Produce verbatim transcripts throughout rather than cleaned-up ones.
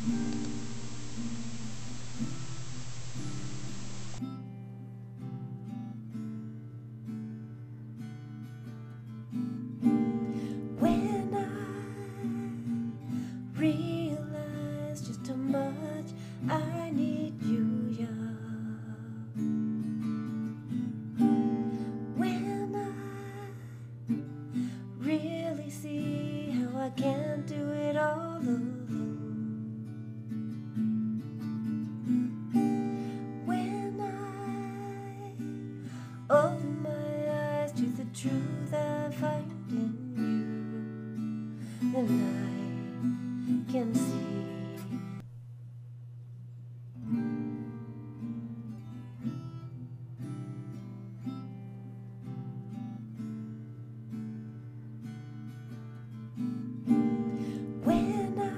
When I realize just how much I need you, yeah. When I really see how I can't do it all alone. When I open my eyes to the truth I find in you, then I can see. When I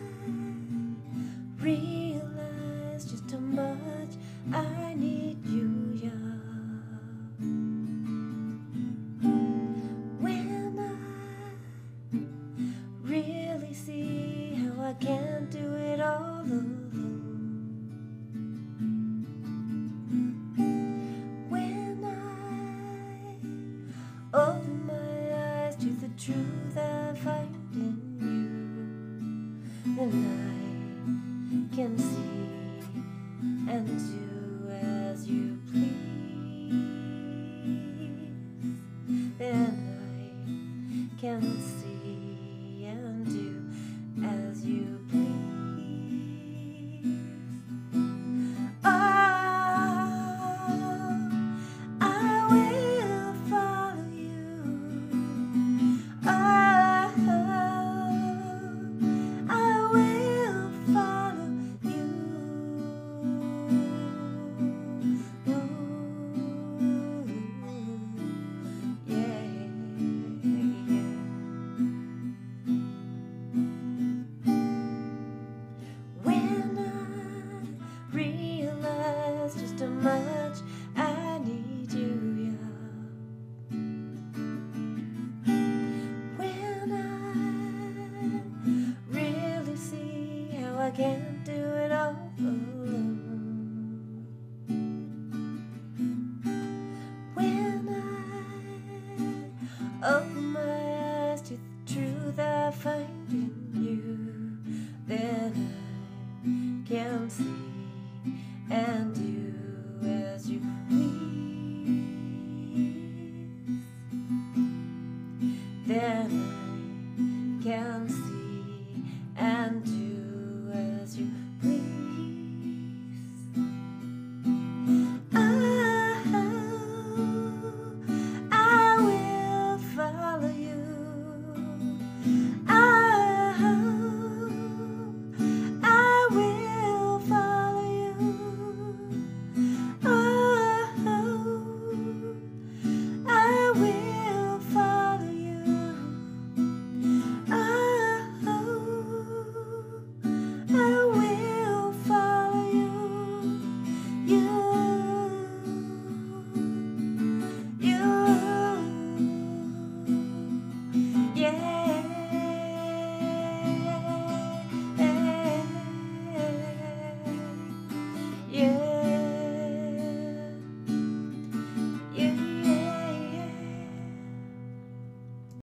realize just how much I need you, yeah. When I really see how I can't do it all alone. When I open my eyes to the truth I find in you, then I can see and do as you please. Then I can see and do as you please. Oh, I will follow you. Oh, I will follow you. Yeah, yeah. When I realize just how much I need you, yeah. When I really see how I can't do